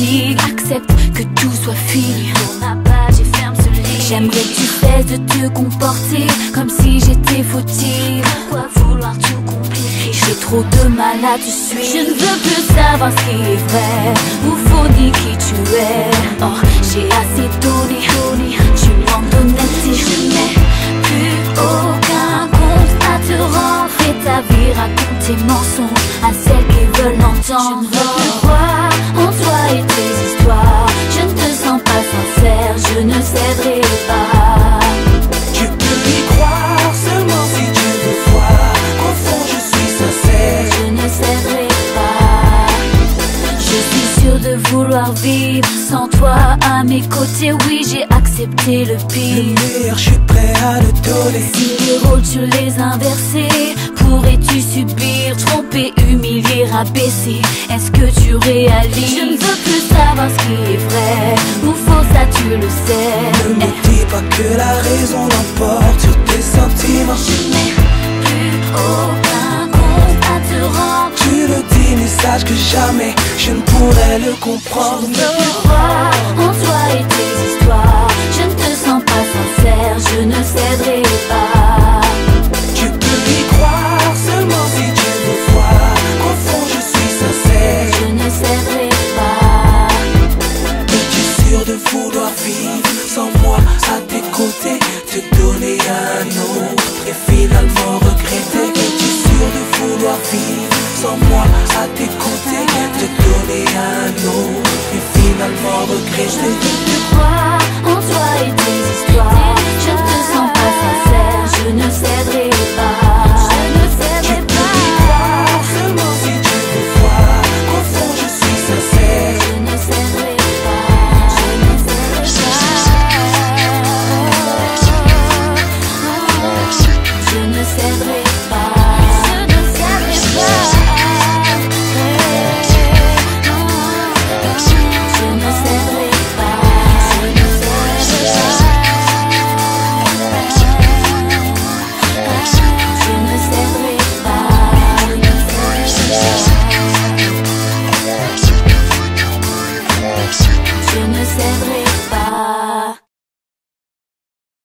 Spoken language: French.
fatigue. Accepte que tout soit fini. Tourne ma page et ferme ce livre. J'aimerais que tu cesses de te comporter comme si j'étais fautive. Pourquoi vouloir tout compliquer? J'ai trop de mal à te suivre. Je ne veux plus savoir ce qui est vrai ou faux ni qui tu es. Oh, j'ai assez donné. Tu manques d'honnêteté. Je n'ai plus aucun compte à te rendre. Fais ta vie, raconte tes mensonges à celles qui veulent l'entendre. Je ne veux plus croire en toi et tes histoires. Je ne te sens pas sincère, je ne céderai pas. Tu peux y croire seulement si tu veux voir qu'au fond je suis sincère. Je ne céderai pas. Je suis sûre de vouloir vivre sans toi à mes côtés. Oui, j'ai accepté le pire. Le meilleur, je suis prêt à le donner. Si les rôles tu les inversés, pourrais-tu subir, tromper, humilier, rabaisser? Est-ce que tu réalises? Je ne veux plus savoir ce qui est vrai ou faux, ça tu le sais. Ne me dis pas que la raison l'emporte sur tes sentiments. Je n'ai plus aucun compte à te rendre. Tu le dis mais sache que jamais je ne pourrais le comprendre. Je ne veux plus croire en toi et tes histoires. Je ne te sens pas sincère, je ne céderai pas. Tu peux y croire seulement si tu veux voir qu'au fond je suis sincère. Je ne céderai pas. Es-tu sûr de vouloir vivre sans moi à tes côtés, te donner un nom?